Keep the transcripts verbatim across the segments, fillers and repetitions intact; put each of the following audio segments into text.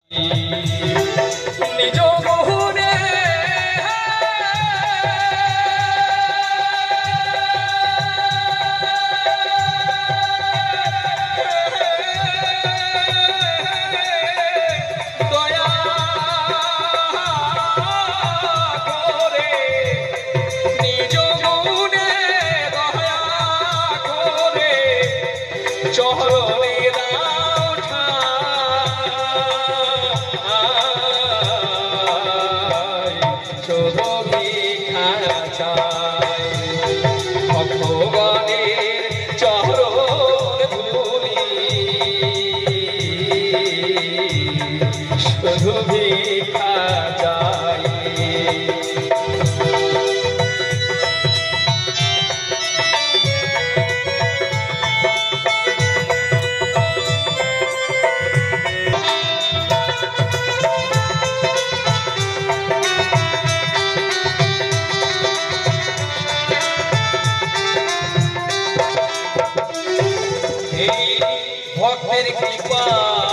নিজ বহুরে দয়া করে নিজ গুণে দয়া করে চরণে দাও ঠাই শুধু ভিক্ষা চাই ভগবানের চরণ ধুলি শুধু ভিক্ষা চাই। ভক্তের কৃপা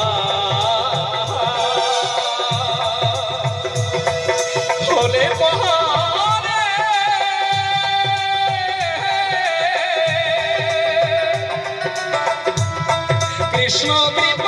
হলে পাহাড়ে কৃষ্ণ কৃপা